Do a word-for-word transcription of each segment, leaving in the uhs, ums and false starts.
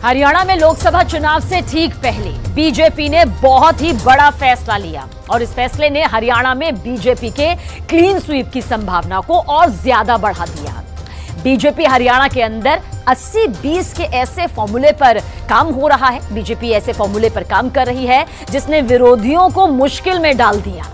हरियाणा में लोकसभा चुनाव से ठीक पहले बीजेपी ने बहुत ही बड़ा फैसला लिया और इस फैसले ने हरियाणा में बीजेपी के क्लीन स्वीप की संभावना को और ज्यादा बढ़ा दिया। बीजेपी हरियाणा के अंदर अस्सी बीस के ऐसे फॉर्मूले पर काम हो रहा है। बीजेपी ऐसे फॉर्मूले पर काम कर रही है जिसने विरोधियों को मुश्किल में डाल दिया।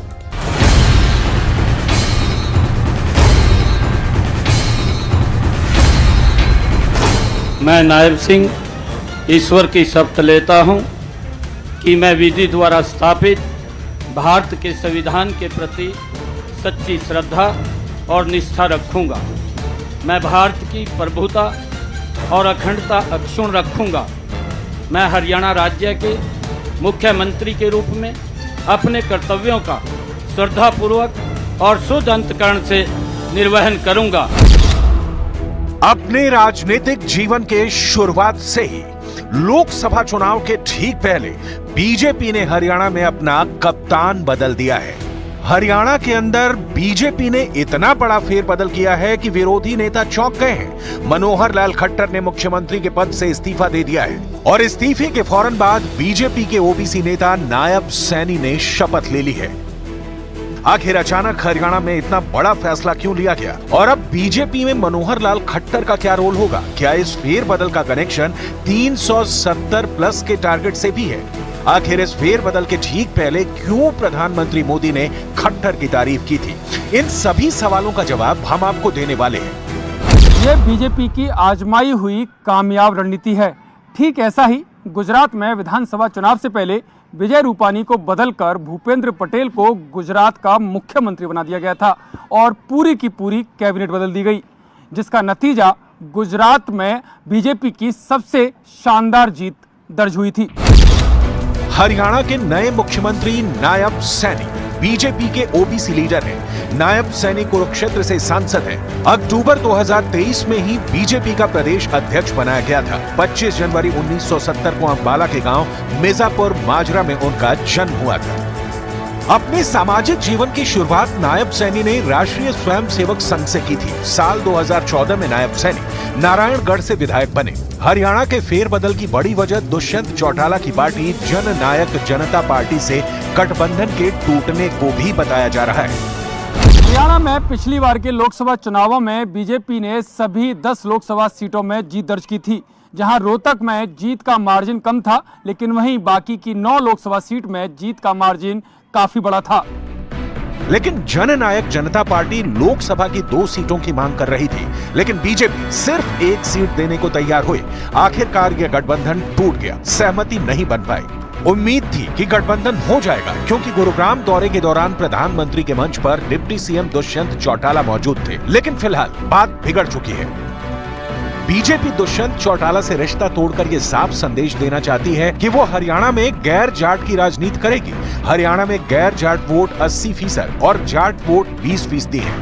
मैं नायब सिंह ईश्वर की शपथ लेता हूं कि मैं विधि द्वारा स्थापित भारत के संविधान के प्रति सच्ची श्रद्धा और निष्ठा रखूंगा। मैं भारत की प्रभुता और अखंडता अक्षुण्ण रखूंगा। मैं हरियाणा राज्य के मुख्यमंत्री के रूप में अपने कर्तव्यों का श्रद्धापूर्वक और शुद्ध अंतःकरण से निर्वहन करूंगा। अपने राजनीतिक जीवन के शुरुआत से ही लोकसभा चुनाव के ठीक पहले बीजेपी ने हरियाणा में अपना कप्तान बदल दिया है। हरियाणा के अंदर बीजेपी ने इतना बड़ा फेरबदल किया है कि विरोधी नेता चौंक गए हैं। मनोहर लाल खट्टर ने मुख्यमंत्री के पद से इस्तीफा दे दिया है और इस्तीफे के फौरन बाद बीजेपी के ओबीसी नेता नायब सैनी ने शपथ ले ली है। आखिर अचानक हरियाणा में इतना बड़ा फैसला क्यों लिया गया और अब बीजेपी में मनोहर लाल खट्टर का क्या रोल होगा? क्या इस फेरबदल का कनेक्शन तीन सौ सत्तर प्लस के टारगेट से भी है? आखिर इस फेरबदल के ठीक पहले क्यों प्रधानमंत्री मोदी ने खट्टर की तारीफ की थी? इन सभी सवालों का जवाब हम आपको देने वाले हैं। ये बीजेपी की आजमाई हुई कामयाब रणनीति है। ठीक ऐसा ही गुजरात में विधानसभा चुनाव से पहले विजय रूपानी को बदलकर भूपेंद्र पटेल को गुजरात का मुख्यमंत्री बना दिया गया था और पूरी की पूरी कैबिनेट बदल दी गई, जिसका नतीजा गुजरात में बीजेपी की सबसे शानदार जीत दर्ज हुई थी। हरियाणा के नए मुख्यमंत्री नायब सैनी बीजेपी के ओबीसी लीडर हैं। नायब सैनी कुरुक्षेत्र से सांसद हैं। अक्टूबर दो हज़ार तेईस में ही बीजेपी का प्रदेश अध्यक्ष बनाया गया था। पच्चीस जनवरी उन्नीस सौ सत्तर को अंबाला के गांव मिर्जापुर माजरा में उनका जन्म हुआ था। अपने सामाजिक जीवन की शुरुआत नायब सैनी ने राष्ट्रीय स्वयंसेवक संघ से की थी। साल दो हज़ार चौदह में नायब सैनी नारायणगढ़ से विधायक बने। हरियाणा के फेरबदल की बड़ी वजह दुष्यंत चौटाला की पार्टी जन नायक जनता पार्टी से गठबंधन के टूटने को भी बताया जा रहा है। हरियाणा में पिछली बार के लोकसभा चुनावों में बीजेपी ने सभी दस लोकसभा सीटों में जीत दर्ज की थी, जहां रोहतक में जीत का मार्जिन कम था, लेकिन वहीं बाकी की नौ लोकसभा सीट में जीत का मार्जिन काफी बड़ा था। लेकिन जननायक जनता पार्टी लोकसभा की दो सीटों की मांग कर रही थी, लेकिन बीजेपी सिर्फ एक सीट देने को तैयार हुई। आखिरकार यह गठबंधन टूट गया, सहमति नहीं बन पाई। उम्मीद थी कि गठबंधन हो जाएगा, क्योंकि गुरुग्राम दौरे के दौरान प्रधानमंत्री के मंच पर डिप्टी सीएम दुष्यंत चौटाला मौजूद थे। लेकिन फिलहाल बात बिगड़ चुकी है। बीजेपी दुष्यंत चौटाला से रिश्ता तोड़कर ये साफ संदेश देना चाहती है कि वो हरियाणा में गैर जाट की राजनीति करेगी। हरियाणा में गैर जाट वोट अस्सी फीसद और जाट वोट बीस फीसदी है।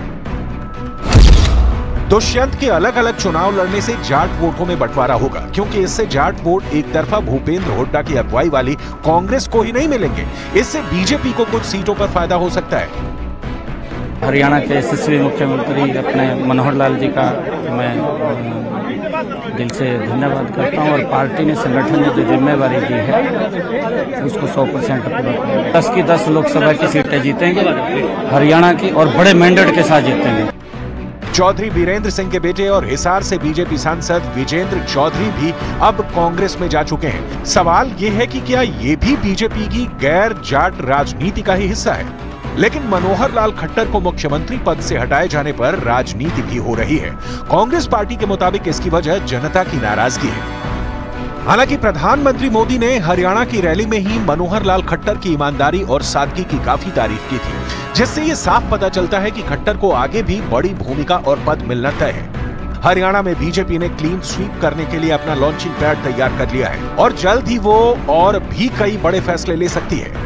दुष्यंत के अलग अलग चुनाव लड़ने से जाट वोटों में बंटवारा होगा, क्योंकि इससे जाट वोट एक तरफा भूपेंद्र हुड्डा की अगुवाई वाली कांग्रेस को ही नहीं मिलेंगे। इससे बीजेपी को कुछ सीटों पर फायदा हो सकता है। हरियाणा के यशस्वी मुख्यमंत्री अपने मनोहर लाल जी का मैं दिल से धन्यवाद करता हूं और पार्टी ने, संगठन ने जो जिम्मेवारी दी है उसको सौ परसेंट पूरा। दस की दस लोकसभा की सीटें जीतेंगे हरियाणा की और बड़े मैंडेट के साथ जीतेंगे। चौधरी वीरेंद्र सिंह के बेटे और हिसार से बीजेपी सांसद विजेंद्र चौधरी भी अब कांग्रेस में जा चुके हैं। सवाल ये है कि क्या ये भी बीजेपी की गैर जाट राजनीति का ही हिस्सा है? लेकिन मनोहर लाल खट्टर को मुख्यमंत्री पद से हटाए जाने पर राजनीति भी हो रही है। कांग्रेस पार्टी के मुताबिक इसकी वजह जनता की नाराजगी है। हालांकि प्रधानमंत्री मोदी ने हरियाणा की रैली में ही मनोहर लाल खट्टर की ईमानदारी और सादगी की काफी तारीफ की थी, जिससे ये साफ पता चलता है कि खट्टर को आगे भी बड़ी भूमिका और पद मिलना तय है। हरियाणा में बीजेपी ने क्लीन स्वीप करने के लिए अपना लॉन्चिंग पैड तैयार कर लिया है और जल्द ही वो और भी कई बड़े फैसले ले सकती है।